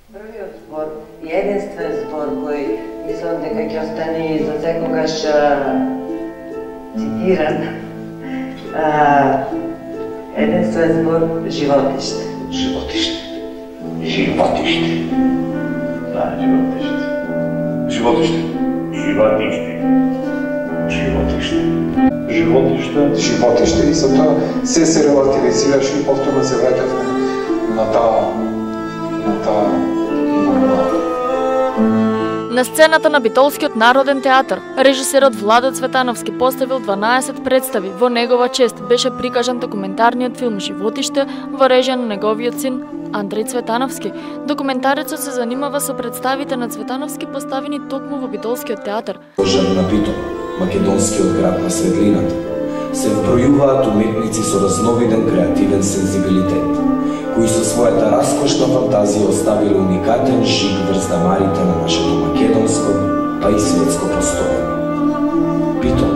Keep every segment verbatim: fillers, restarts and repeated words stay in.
Првиот збор и единствен збор кој мислам дека ќе остане за секогаш цитиран. А, единствен збор животиште. Животиште. Животиште. Да, животиште. Животиште. Животиште. Животиште. Животиште. Животиште. И со тоа се се релативизираше и повторно се враќавме на таа на таа На сцената на Битолскиот народен театар, режисерот Владо Цветановски поставил дванаесет представи. Во негова чест беше прикажан документарниот филм Животиште во режија на неговиот син Андреј Цветановски. Документарецот се занимава со представите на Цветановски поставени токму во Битолскиот театар. Ожар на Битол, македонскиот град на светлината, се вбројуваат уметници со разновиден креативен сензибилитет, кои со својата раскошна фантазија оставиле уникатен жиг врз дамарите на нашето македонско, па и светско постоење. Битол,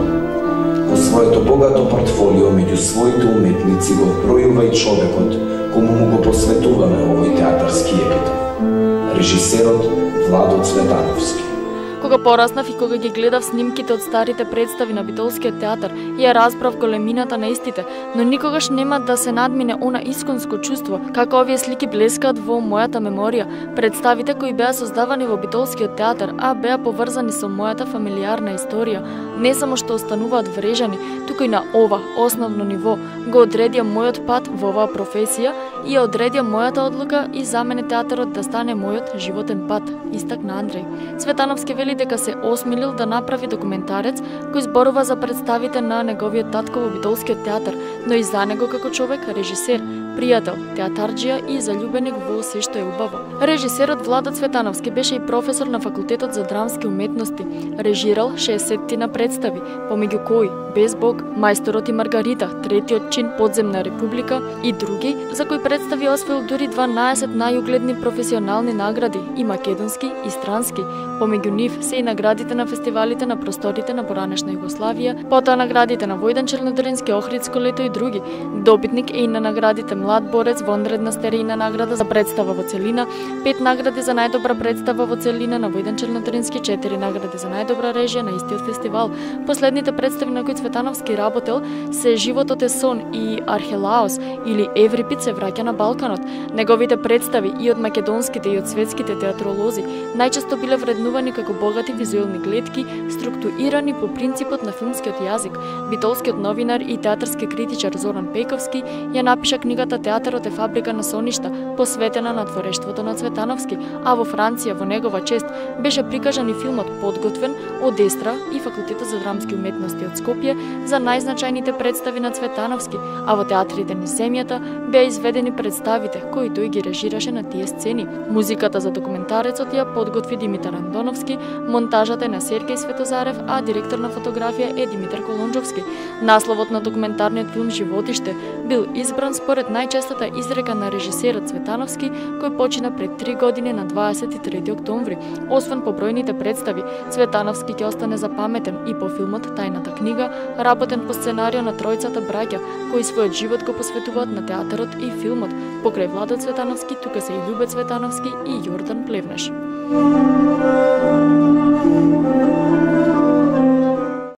во своето богато портфолио меѓу своите уметници го вбројува и човекот кому му го посветуваме овој театарски епитоф, режисерот Владо Цветановски. Кога пораснав и кога ги гледав снимките од старите представи на Битолскиот театар, ја разбрав големината на истите, но никогаш нема да се надмине она исконско чувство, како овие слики блескаат во мојата меморија. Представите кои беа создавани во Битолскиот театар, а беа поврзани со мојата фамилиарна историја, не само што остануваат врежани, туку и на ова основно ниво го одредија мојот пат во оваа професија и ја одредија мојата одлука и за мене театарот да стане мојот животен пат, истакна Андреј. Цветановски вели дека се осмелил да направи документарец кој зборува за представите на неговиот татко во Битолскиот театар, но и за него како човек, режисер, пријател, театарџија и заљубеник во се што е убаво. Режисерот Владо Цветановски беше и професор на Факултетот за драмски уметности. Режирал шеесеттина представи, помеѓу кои Без Бог, Мајсторот и Маргарита, Третиот чин, Подземна република и други, за кои представи освоил дури дванаесет најугледни професионални награди, и македонски и странски. Помеѓу нив се и наградите на фестивалите на просторите на поранешна Југославија, потоа наградите на Војдан Чернодарински, Охридско лето и други. Добитник е и на наградите Млад борец, вонредна стерејна награда за представа во целина, пет награди за најдобра представа во целина на Војдан Чернодарински, четири награди за најдобра режија на истиот фестивал. Последните представи на кои Цветановски работел се Животот е сон и Архелаос или Еврипид се враќа на Балканот. Неговите представи и од македонските и од светските театролози најчесто биле вреднувани како богати визуелни гледки, структурирани по принципот на филмскиот јазик. Битолскиот новинар и театарски критичар Зоран Пејковски ја напиша книгата Театарот е фабрика на соништа, посветена на творештвото на Цветановски, а во Франција во негова чест беше прикажан и филмот Подготвен од Естра и Факултетот за драмски уметности од Скопје за најзначајните представи на Цветановски, а во театрите низ земјата беа изведени представите кои тој ги режираше на тие сцени. Музиката за документарецот ја подготви Димитар Андоновски, монтажата е на Сергеј Светозарев, а директор на фотографија е Димитар Колонџовски. Насловот на документарниот филм Животиште бил избран според најчестата изрека на режисерот Цветановски, кој почина пред три години на дваесет и трети октомври. Освен по бројните представи, Цветановски ќе остане запаметен и по филмот Тајната книга, работен по сценарио на тројцата браќа, кои својот живот го посветуваат на театарот и филмот. Покрај Владо Цветановски, тука се и Љубе Цветановски и Јордан Плевнеш.